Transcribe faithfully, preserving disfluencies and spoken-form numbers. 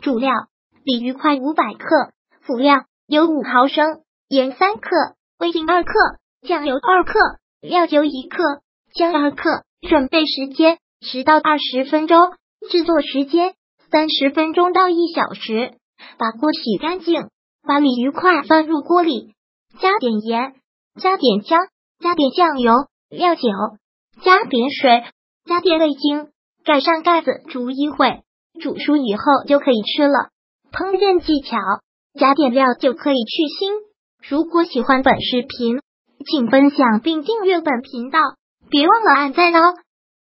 主料：鲤鱼块五百克，辅料：油五毫升，盐三克，味精二克，酱油二克，料酒一克，姜二克。准备时间十到二十分钟，制作时间三十分钟到一小时。把锅洗干净，把鲤鱼块放入锅里，加点盐，加点姜，加点酱油、料酒，加点水，加点味精，盖上盖子煮一会，煮熟以后就可以吃了。烹饪技巧：加点料就可以去腥。如果喜欢本视频，请分享并订阅本频道，别忘了按赞哦。